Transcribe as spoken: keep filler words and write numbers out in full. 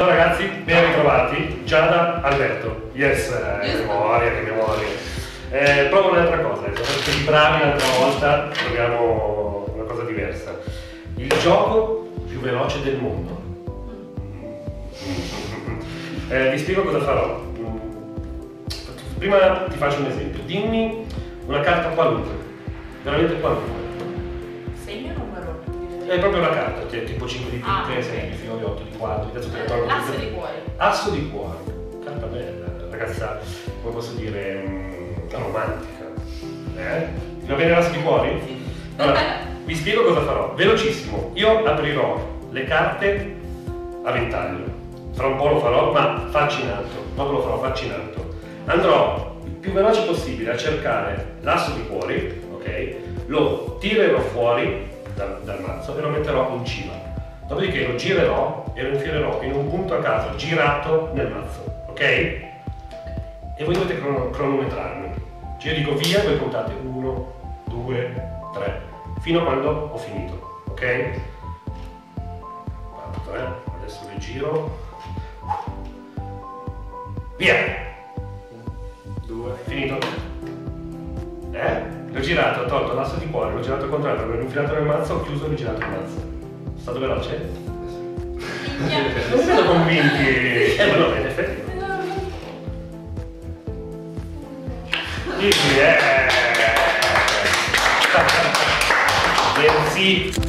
Ciao ragazzi, ben ritrovati. Giada, Alberto. Yes, eh, che memoria, che memoria. Eh, provo un'altra cosa, siamo stati bravi l'altra volta, proviamo una cosa diversa. Il gioco più veloce del mondo. Eh, vi spiego cosa farò. Prima ti faccio un esempio. Dimmi una carta qualunque, veramente qualunque. Segno o numero? È proprio una carta, cioè, tipo cinque di Ah, picche, sei di fiori, otto di quadri, adesso te ne parlo. L'asso di cuori. Asso di cuori, carta bella, ragazza, come posso dire, mh, romantica. Eh? Ti va bene l'asso di cuori? Sì. Allora, vi spiego cosa farò, velocissimo. Io aprirò le carte a ventaglio, fra un po' lo farò, ma faccio in alto, dopo lo farò faccio in alto. Andrò il più veloce possibile a cercare l'asso di cuori, ok? Lo tirerò fuori dal, dal mazzo e lo metterò in cima. Dopodiché lo girerò e lo infilerò in un punto a caso girato nel mazzo, ok? E voi dovete crono, cronometrarmi. Cioè io dico via e voi contate uno, due, tre, fino a quando ho finito, ok? Guarda, eh? Adesso le giro. Via! Due, finito. Eh? L'ho girato, ho tolto l'asso di cuore, l'ho girato al contrario, l'ho infilato nel mazzo, ho chiuso e l'ho girato il mazzo. È stato veloce? Non mi vedo convinti. Eh, ma no, in effetti. Easy, eh! Merci!